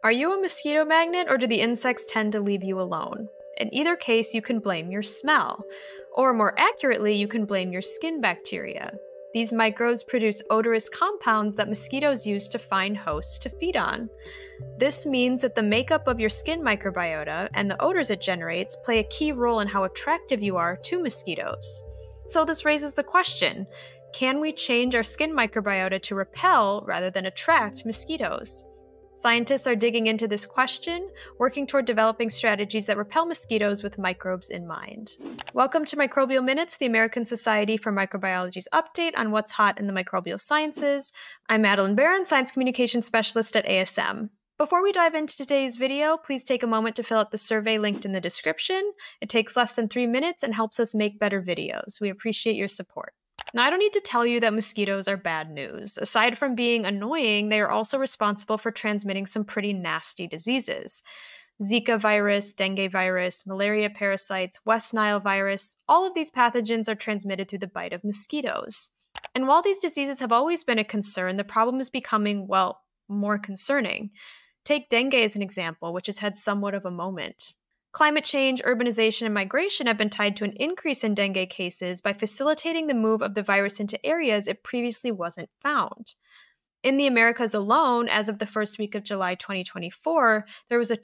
Are you a mosquito magnet or do the insects tend to leave you alone? In either case, you can blame your smell. Or more accurately, you can blame your skin bacteria. These microbes produce odorous compounds that mosquitoes use to find hosts to feed on. This means that the makeup of your skin microbiota and the odors it generates play a key role in how attractive you are to mosquitoes. So this raises the question, can we change our skin microbiota to repel rather than attract mosquitoes? Scientists are digging into this question, working toward developing strategies that repel mosquitoes with microbes in mind. Welcome to Microbial Minutes, the American Society for Microbiology's update on what's hot in the microbial sciences. I'm Madeline Barron, Science Communication Specialist at ASM. Before we dive into today's video, please take a moment to fill out the survey linked in the description. It takes less than 3 minutes and helps us make better videos. We appreciate your support. Now, I don't need to tell you that mosquitoes are bad news. Aside from being annoying, they are also responsible for transmitting some pretty nasty diseases. Zika virus, dengue virus, malaria parasites, West Nile virus, all of these pathogens are transmitted through the bite of mosquitoes. And while these diseases have always been a concern, the problem is becoming, well, more concerning. Take dengue as an example, which has had somewhat of a moment. Climate change, urbanization, and migration have been tied to an increase in dengue cases by facilitating the move of the virus into areas it previously wasn't found. In the Americas alone, as of the first week of July 2024, there was a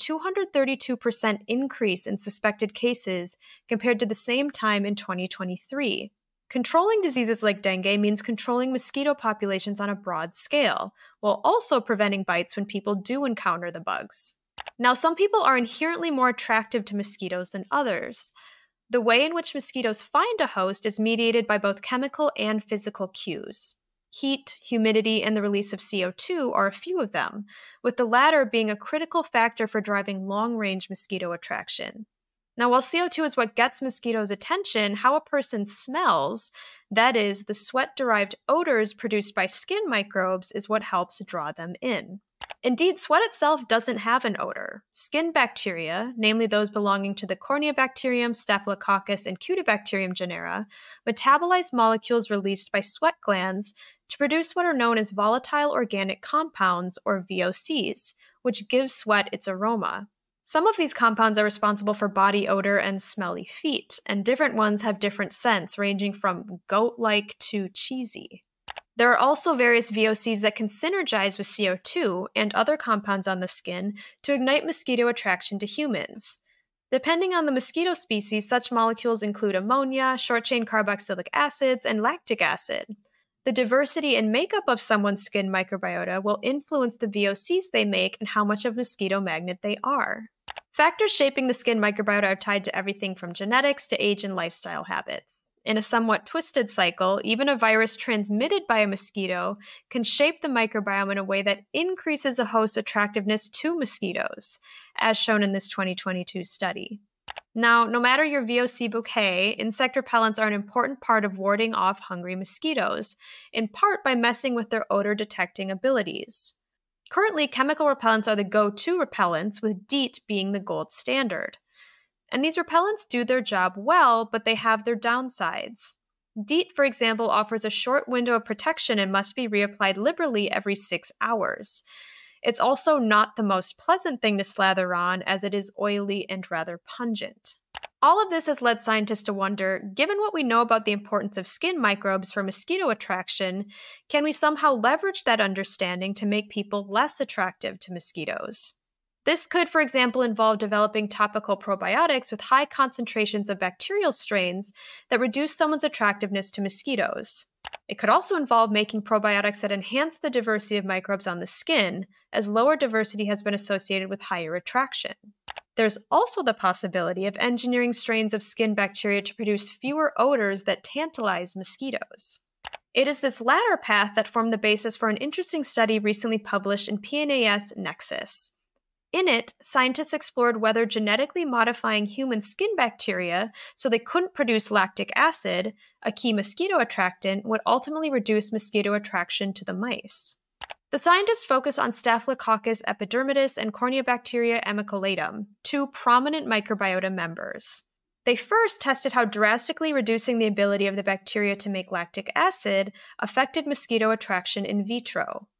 232% increase in suspected cases compared to the same time in 2023. Controlling diseases like dengue means controlling mosquito populations on a broad scale, while also preventing bites when people do encounter the bugs. Now, some people are inherently more attractive to mosquitoes than others. The way in which mosquitoes find a host is mediated by both chemical and physical cues. Heat, humidity, and the release of CO2 are a few of them, with the latter being a critical factor for driving long-range mosquito attraction. Now, while CO2 is what gets mosquitoes' attention, how a person smells, that is, the sweat-derived odors produced by skin microbes, is what helps draw them in. Indeed, sweat itself doesn't have an odor. Skin bacteria, namely those belonging to the Corneobacterium, Staphylococcus, and Cutibacterium genera, metabolize molecules released by sweat glands to produce what are known as volatile organic compounds, or VOCs, which give sweat its aroma. Some of these compounds are responsible for body odor and smelly feet, and different ones have different scents, ranging from goat-like to cheesy. There are also various VOCs that can synergize with CO2 and other compounds on the skin to ignite mosquito attraction to humans. Depending on the mosquito species, such molecules include ammonia, short-chain carboxylic acids, and lactic acid. The diversity and makeup of someone's skin microbiota will influence the VOCs they make and how much of a mosquito magnet they are. Factors shaping the skin microbiota are tied to everything from genetics to age and lifestyle habits. In a somewhat twisted cycle, even a virus transmitted by a mosquito can shape the microbiome in a way that increases a host's attractiveness to mosquitoes, as shown in this 2022 study. Now, no matter your VOC bouquet, insect repellents are an important part of warding off hungry mosquitoes, in part by messing with their odor-detecting abilities. Currently, chemical repellents are the go-to repellents, with DEET being the gold standard. And these repellents do their job well, but they have their downsides. DEET, for example, offers a short window of protection and must be reapplied liberally every 6 hours. It's also not the most pleasant thing to slather on, as it is oily and rather pungent. All of this has led scientists to wonder, given what we know about the importance of skin microbes for mosquito attraction, can we somehow leverage that understanding to make people less attractive to mosquitoes? This could, for example, involve developing topical probiotics with high concentrations of bacterial strains that reduce someone's attractiveness to mosquitoes. It could also involve making probiotics that enhance the diversity of microbes on the skin, as lower diversity has been associated with higher attraction. There's also the possibility of engineering strains of skin bacteria to produce fewer odors that tantalize mosquitoes. It is this latter path that formed the basis for an interesting study recently published in PNAS Nexus. In it, scientists explored whether genetically modifying human skin bacteria so they couldn't produce lactic acid, a key mosquito attractant, would ultimately reduce mosquito attraction to the mice. The scientists focused on Staphylococcus epidermidis and Corneobacteria amiculatum, two prominent microbiota members. They first tested how drastically reducing the ability of the bacteria to make lactic acid affected mosquito attraction in vitro.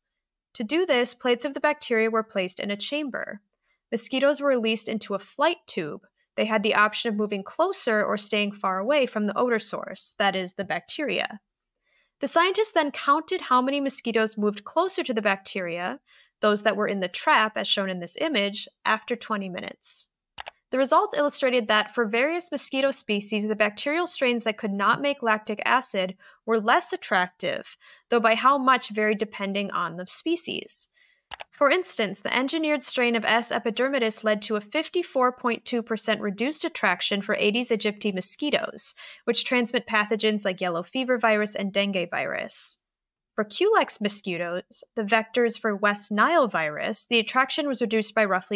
To do this, plates of the bacteria were placed in a chamber. Mosquitoes were released into a flight tube. They had the option of moving closer or staying far away from the odor source, that is, the bacteria. The scientists then counted how many mosquitoes moved closer to the bacteria, those that were in the trap, as shown in this image, after 20 minutes. The results illustrated that for various mosquito species, the bacterial strains that could not make lactic acid were less attractive, though by how much varied depending on the species. For instance, the engineered strain of S. epidermidis led to a 54.2% reduced attraction for Aedes aegypti mosquitoes, which transmit pathogens like yellow fever virus and dengue virus. For Culex mosquitoes, the vectors for West Nile virus, the attraction was reduced by roughly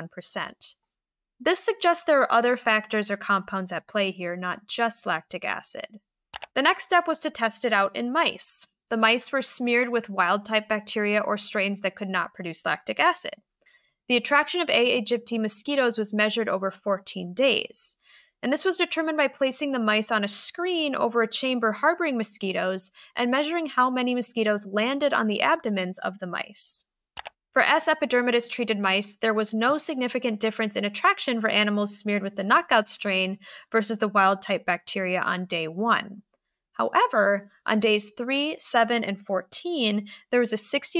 21%. This suggests there are other factors or compounds at play here, not just lactic acid. The next step was to test it out in mice. The mice were smeared with wild-type bacteria or strains that could not produce lactic acid. The attraction of A. aegypti mosquitoes was measured over 14 days, and this was determined by placing the mice on a screen over a chamber harboring mosquitoes and measuring how many mosquitoes landed on the abdomens of the mice. For S. epidermidis treated mice, there was no significant difference in attraction for animals smeared with the knockout strain versus the wild-type bacteria on day 1. However, on days 3, 7, and 14, there was a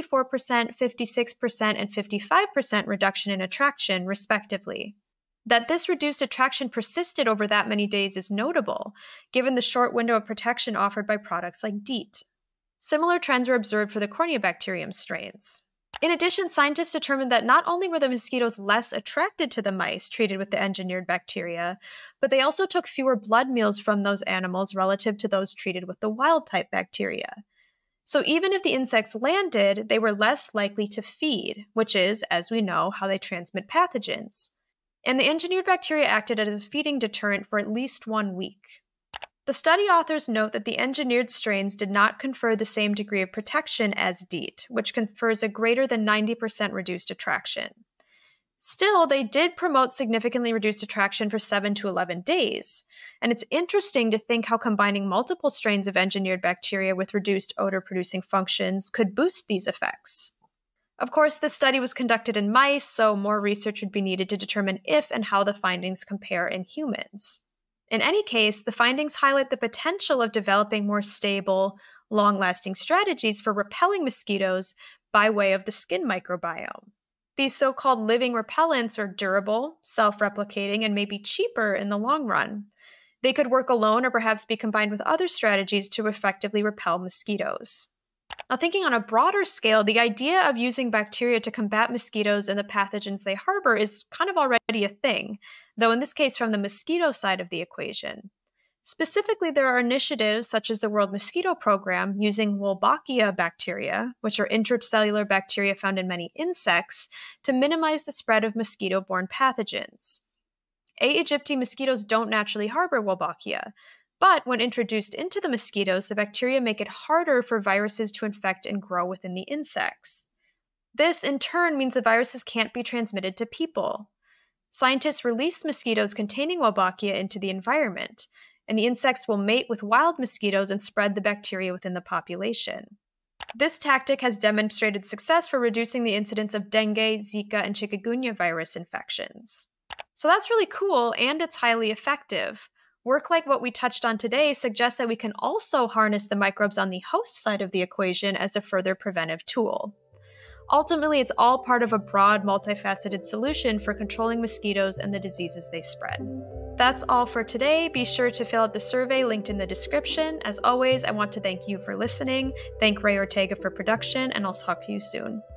64%, 56%, and 55% reduction in attraction, respectively. That this reduced attraction persisted over that many days is notable, given the short window of protection offered by products like DEET. Similar trends were observed for the Corneobacterium strains. In addition, scientists determined that not only were the mosquitoes less attracted to the mice treated with the engineered bacteria, but they also took fewer blood meals from those animals relative to those treated with the wild-type bacteria. So even if the insects landed, they were less likely to feed, which is, as we know, how they transmit pathogens. And the engineered bacteria acted as a feeding deterrent for at least 1 week. The study authors note that the engineered strains did not confer the same degree of protection as DEET, which confers a greater than 90% reduced attraction. Still, they did promote significantly reduced attraction for 7 to 11 days, and it's interesting to think how combining multiple strains of engineered bacteria with reduced odor-producing functions could boost these effects. Of course, this study was conducted in mice, so more research would be needed to determine if and how the findings compare in humans. In any case, the findings highlight the potential of developing more stable, long-lasting strategies for repelling mosquitoes by way of the skin microbiome. These so-called living repellents are durable, self-replicating, and may be cheaper in the long run. They could work alone or perhaps be combined with other strategies to effectively repel mosquitoes. Now, thinking on a broader scale, the idea of using bacteria to combat mosquitoes and the pathogens they harbor is kind of already a thing, though in this case from the mosquito side of the equation. Specifically, there are initiatives such as the World Mosquito Program using Wolbachia bacteria, which are intracellular bacteria found in many insects, to minimize the spread of mosquito-borne pathogens. A. aegypti mosquitoes don't naturally harbor Wolbachia, but when introduced into the mosquitoes, the bacteria make it harder for viruses to infect and grow within the insects. This, in turn, means the viruses can't be transmitted to people. Scientists release mosquitoes containing Wolbachia into the environment, and the insects will mate with wild mosquitoes and spread the bacteria within the population. This tactic has demonstrated success for reducing the incidence of dengue, Zika, and chikungunya virus infections. So that's really cool, and it's highly effective. Work like what we touched on today suggests that we can also harness the microbes on the host side of the equation as a further preventive tool. Ultimately, it's all part of a broad, multifaceted solution for controlling mosquitoes and the diseases they spread. That's all for today. Be sure to fill out the survey linked in the description. As always, I want to thank you for listening, thank Ray Ortega for production, and I'll talk to you soon.